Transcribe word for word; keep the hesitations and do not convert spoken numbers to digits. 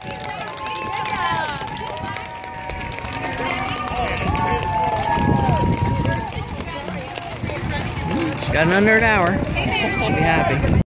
She's got an under an hour. She'll be happy.